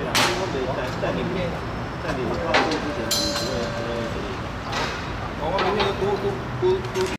对啊，我们在你们发布之前，我们不会。我们明天都。